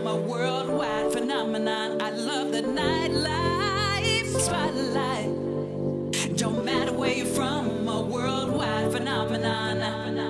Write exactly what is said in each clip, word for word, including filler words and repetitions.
a worldwide phenomenon. I love the nightlife spotlight. Don't matter where you're from, a worldwide phenomenon.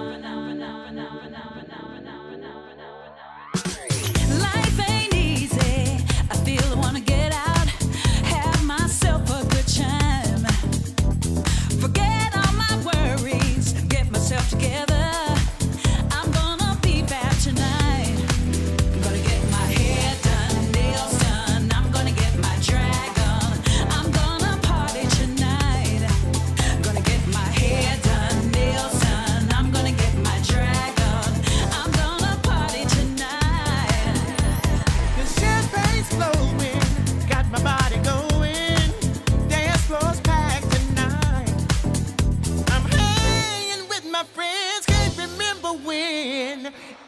Life ain't easy. I feel I wanna get out, have myself a good time. Forget all my worries, get myself together. I'm gonna be bad tonight. I'm gonna get my hair done, nails done. I'm gonna get my drag on. I'm gonna party tonight. I'm gonna get my hair done, nails done. I'm gonna get my drag on. I'm gonna party tonight. The champagne's flowing, got my body going. Dance floor's packed tonight. I'm hanging with my friends, can't remember when.